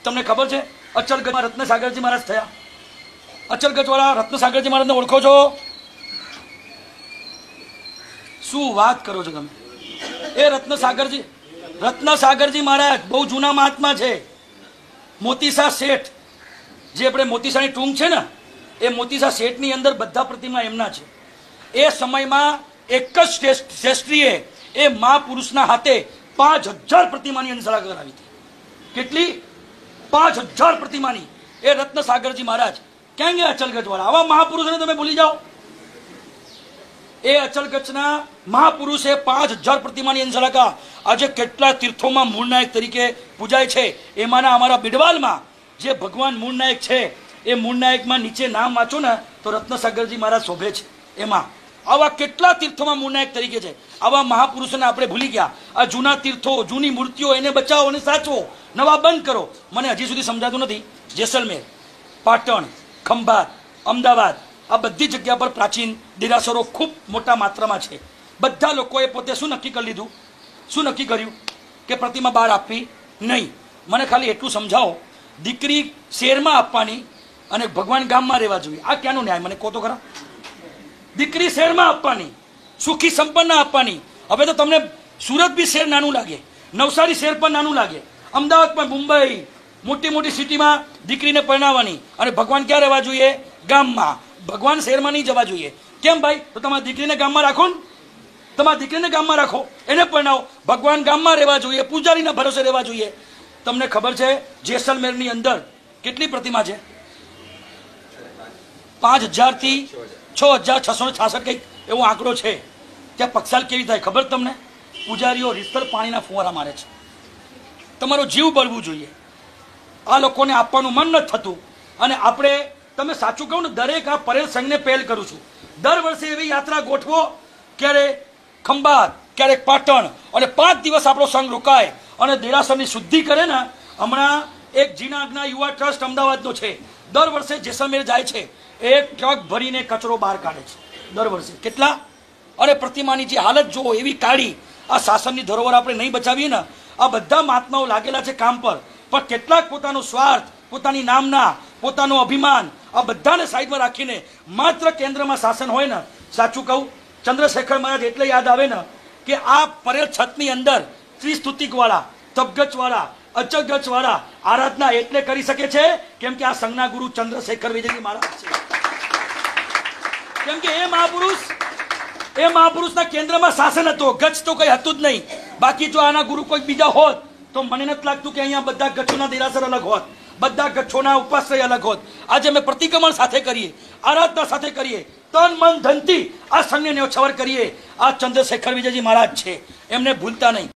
તમને ખબર છે અચલગઢમાં રત્નસાગરજી મહારાજ થયા? અચલગઢવાળા રત્નસાગરજી મહારાજને ઓળખો છો? શું વાત કરો છો તમે? એ રત્નસાગરજી મહારાજ બહુ જૂના મહાત્મા છે. મોતીસા શેઠ, જે આપણે મોતીસાની ટૂંક છે ને, એ મોતીસા શેઠની અંદર બધા પ્રતિમા એમના છે. એ સમયમાં એક જ શ્રેષ્ઠીએ એ મહાપુરુષના હાથે 5000 પ્રતિમાની અંશલા કરાવી હતી. કેટલી? 5000 પ્રતિમાની. એ રત્નસાગરજી મહારાજ ક્યાં ગયા? અચલગઢવાળા. આવા મહાપુરુષોને તમે ભૂલી જાઓ. એ અચલગઢના મહાપુરુષે 5000 પ્રતિમાની અંશલાકા આજે કેટલા તીર્થોમાં મૂળનાયક તરીકે પૂજાય છે. એમાંના અમારા બિડવાલમાં જે ભગવાન મૂળનાયક છે, એ મૂળનાયકમાં નીચે નામ વાંચો ને તો રત્નસાગરજી મહારાજ શોભે છે. એમાં આવા કેટલા તીર્થોમાં મૂળનાયક તરીકે છે. આવા મહાપુરુષોને આપણે ભૂલી ગયા. આ જૂના તીર્થો, જૂની મૂર્તિઓ, એને બચાવો અને સાચવો, નવા બંધ કરો. મને હજી સુધી સમજાતું નથી. જેસલમેર, પાટણ, ખંભાત, અમદાવાદ, આ બધી જગ્યા પર પ્રાચીન દેરાસરો ખૂબ મોટા માત્રામાં છે. બધા લોકોએ પોતે શું નક્કી કરી લીધું? શું નક્કી કર્યું? કે પ્રતિમા બહાર આપવી નહીં. મને ખાલી એટલું સમજાવો, દીકરી શહેરમાં આપવાની અને ભગવાન ગામમાં રહેવા જોઈએ. આ ક્યાંનો ન્યાય? મને કહો તો ખરા. દીકરી શહેરમાં આપવાની, સુખી સંપન્ન આપવાની. હવે તો તમને સુરત બી શહેર નાનું લાગે, નવસારી શહેર પણ નાનું લાગે, અમદાવાદ પણ, મુંબઈ, મોટી મોટી સિટીમાં દીકરીને પરણાવવાની. અને ભગવાન ક્યાં રહેવા જોઈએ? ગામમાં. ભગવાન શહેરમાં નહીં જવા જોઈએ. કેમ ભાઈ? તો તમારી દીકરીને ગામમાં રાખો ને, તમારી દીકરીને ગામમાં રાખો, એને પરણાવો. ભગવાન ગામમાં રહેવા જોઈએ, પૂજારીના ભરોસે રહેવા જોઈએ. તમને ખબર છે જેસલમેરની અંદર કેટલી પ્રતિમા છે? 5000 થી 6666 કંઈક એવો આંકડો છે. ત્યાં પક્ષાલ કેવી થાય ખબર તમને? પૂજારીઓ રીતસર પાણીના ફુવારા મારે છે. તમારો જીવ બળવું જોઈએ. આ લોકોને આપવાનું મન નથી થતું. અને આપણે, તમે સાચું કહું ને, દરેક આ પરેલ સંઘને પહેલ કરું છું. દર વર્ષે એવી યાત્રા ગોઠવો, ક્યારે ખંભાત, ક્યારેક પાટણ, અને 5 દિવસ આપણો સંઘ રોકાય અને દેરાસરની શુદ્ધિ કરે ને. હમણાં એક જીનાજ્ઞા યુવા ટ્રસ્ટ અમદાવાદનો છે, દર વર્ષે જેસલમેર જાય છે, 1 ટ્રક ભરીને કચરો બહાર કાઢે છે દર વર્ષે. કેટલા? અરે પ્રતિમાની જે હાલત જુઓ, એવી કાઢી. આ શાસનની ધરોહર આપણે નહીં બચાવીએ ને. આ બધા મહાત્માઓ લાગેલા છે કામ પર, પણ કેટલાક પોતાનો સ્વાર્થ, પોતાની નામના, પોતાનું અભિમાન, આ બધાને સાઈડમાં રાખીને માત્ર કેન્દ્રમાં શાસન હોય ને. સાચું કહું, ચંદ્રશેખર મહારાજ એટલે યાદ આવે ને કે આ પરેલ છતની અંદર ત્રિસ્તુતિકવાળા, તપગચવાળા, અચલગચવાળા આરાધના એટલે કરી શકે છે કેમ કે આ સંઘના ગુરુ ચંદ્રશેખર વિજયજી મહારાજ છે. કેમ કે એ મહાપુરુષના કેન્દ્રમાં શાસન હતો, ગચ તો કઈ હતું જ નહીં. બાકી જો આના ગુરુ કોઈ બીજા હોત તો મને નથી લાગતું કે અહીંયા બધા ગચ્છોના દેરાસર અલગ હોત, બધા ગચ્છોના ઉપાશ્રય અલગ હોત. આજે અમે પ્રતિક્રમણ સાથે કરીએ, આરાધના સાથે કરીએ, તન મન ધનથી આ સંઘને ન્યોછાવર કરીએ. આ ચંદ્રશેખર વિજયજી મહારાજ છે, એમને ભૂલતા નહીં.